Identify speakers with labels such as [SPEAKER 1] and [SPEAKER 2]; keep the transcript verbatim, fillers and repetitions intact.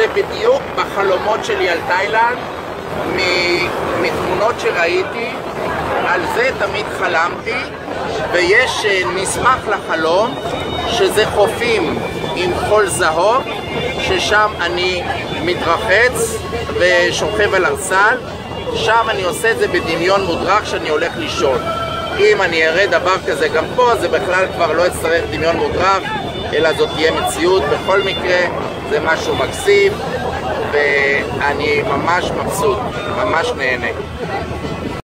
[SPEAKER 1] זה בדיוק בחלומות שלי על תאילנד, מתמונות שראיתי, על זה תמיד חלמתי, ויש מסמך לחלום שזה חופים עם חול זהוב, ששם אני מתרחץ ושוכב על ארסל, שם אני עושה את זה בדמיון מודרך שאני הולך לישון. אם אני אראה דבר כזה גם פה, זה בכלל כבר לא יצטרך דמיון מודרך, אלא זאת תהיה מציאות. בכל מקרה זה משהו מקסים, ואני ממש מבסוט, ממש נהנה.